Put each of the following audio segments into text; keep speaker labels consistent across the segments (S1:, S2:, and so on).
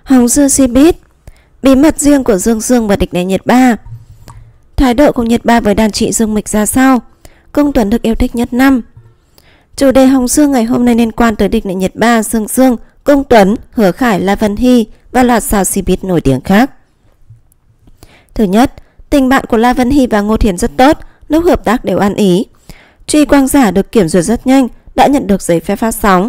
S1: Hồng Dương Cbiz. Bí mật riêng của Dương Dương và địch này nhiệt ba. Thái độ của nhiệt ba với đàn chị Dương Mịch ra sao? Công Tuấn được yêu thích nhất năm. Chủ đề Hồng Dương ngày hôm nay liên quan tới địch này nhiệt ba, Dương Dương, Công Tuấn, Hứa Khải, La Vân Hy và loạt sao Cbiz nổi tiếng khác. Thứ nhất, tình bạn của La Vân Hy và Ngô Thiến rất tốt, lúc hợp tác đều ăn ý. Truy Quang Giả được kiểm duyệt rất nhanh, đã nhận được giấy phép phát sóng.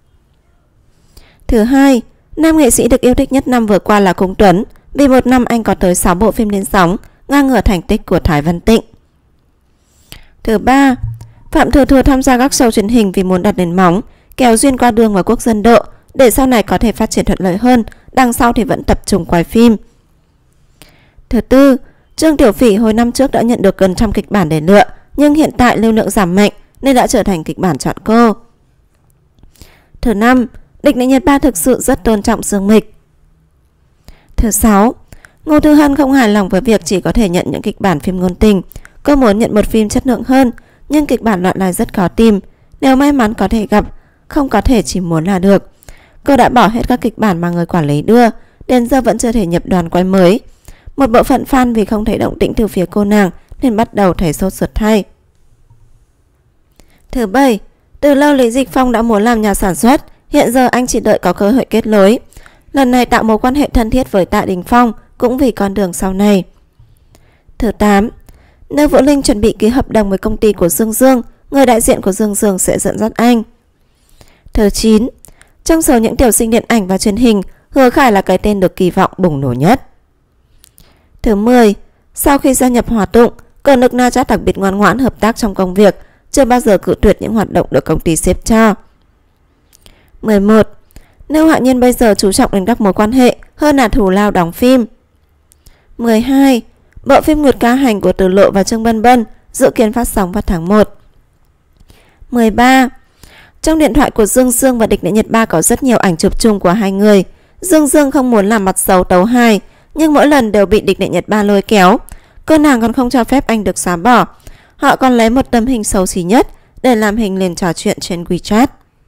S1: Thứ hai, nam nghệ sĩ được yêu thích nhất năm vừa qua là Công Tuấn, vì một năm anh có tới 6 bộ phim lên sóng, ngang ngửa thành tích của Thái Văn Tịnh. Thứ ba, Phạm Thừa Thừa tham gia các show truyền hình vì muốn đặt nền móng, kéo duyên qua đường và quốc dân độ, để sau này có thể phát triển thuận lợi hơn, đằng sau thì vẫn tập trung quay phim. Thứ tư, Trương Tiểu Phỉ hồi năm trước đã nhận được gần trăm kịch bản để lựa, nhưng hiện tại lưu lượng giảm mạnh nên đã trở thành kịch bản chọn cô. Thứ năm, địch này nhiệt ba thực sự rất tôn trọng Dương Mịch. Thứ sáu, Ngô Thư Hân không hài lòng với việc chỉ có thể nhận những kịch bản phim ngôn tình. Cô muốn nhận một phim chất lượng hơn, nhưng kịch bản loại này rất khó tìm. Nếu may mắn có thể gặp, không có thể chỉ muốn là được. Cô đã bỏ hết các kịch bản mà người quản lý đưa, đến giờ vẫn chưa thể nhập đoàn quay mới. Một bộ phận fan vì không thấy động tĩnh từ phía cô nàng nên bắt đầu thấy sốt ruột thay. Thứ bảy, từ lâu Lý Dịch Phong đã muốn làm nhà sản xuất, hiện giờ anh chỉ đợi có cơ hội kết nối. Lần này tạo mối quan hệ thân thiết với Tạ Đình Phong cũng vì con đường sau này. Thứ 8, Nêu Vũ Linh chuẩn bị ký hợp đồng với công ty của Dương Dương, người đại diện của Dương Dương sẽ dẫn dắt anh. Thứ 9, trong số những tiểu sinh điện ảnh và truyền hình, Hứa Khải là cái tên được kỳ vọng bùng nổ nhất. Thứ 10, sau khi gia nhập Hòa Tụng, Cờ Nực Na Chát đặc biệt ngoan ngoãn hợp tác trong công việc, chưa bao giờ cự tuyệt những hoạt động được công ty xếp cho. 11, Nêu Hạ Nhiên bây giờ chú trọng đến các mối quan hệ hơn là thù lao đóng phim. 12, bộ phim Nguyệt Ca Hành của Từ Lộ và Trương Bân Bân dự kiến phát sóng vào tháng 1. 13, trong điện thoại của Dương Dương và địch này nhiệt ba có rất nhiều ảnh chụp chung của hai người. Dương Dương không muốn làm mặt xấu tấu hài, nhưng mỗi lần đều bị địch này nhiệt ba lôi kéo. Cô nàng còn không cho phép anh được xóa bỏ. Họ còn lấy một tấm hình xấu xí nhất để làm hình lên trò chuyện trên WeChat.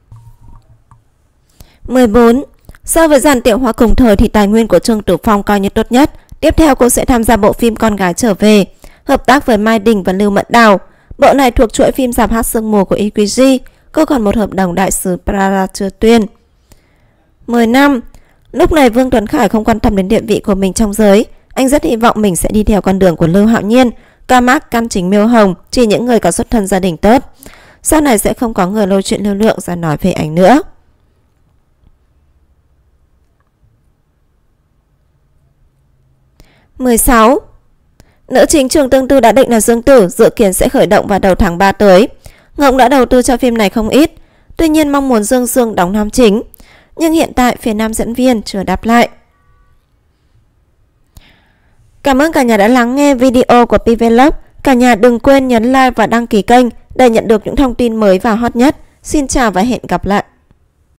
S1: 14, so với dàn Tiểu Hoa cùng thời thì tài nguyên của Trương Tử Phong coi như tốt nhất. Tiếp theo cô sẽ tham gia bộ phim Con Gái Trở Về, hợp tác với Mai Đình và Lưu Mẫn Đào. Bộ này thuộc chuỗi phim Giạp Hát Sương Mù của EQG. Cô còn một hợp đồng đại sứ Prada chưa tuyên. 10 năm, lúc này Vương Tuấn Khải không quan tâm đến địa vị của mình trong giới. Anh rất hy vọng mình sẽ đi theo con đường của Lưu Hạo Nhiên, Ca Mác, Căn Chính, Miêu Hồng, chỉ những người có xuất thân gia đình tốt. Sau này sẽ không có người lôi chuyện lưu lượng ra nói về anh nữa. Mười 16. Nữ chính Trường Tương Tư đã định là Dương Tử, dự kiến sẽ khởi động vào đầu tháng 3 tới. Ngộng đã đầu tư cho phim này không ít, tuy nhiên mong muốn Dương Dương đóng nam chính, nhưng hiện tại phía nam dẫn viên chưa đáp lại. Cảm ơn cả nhà đã lắng nghe video của PVlog. Cả nhà đừng quên nhấn like và đăng ký kênh để nhận được những thông tin mới và hot nhất. Xin chào và hẹn gặp lại.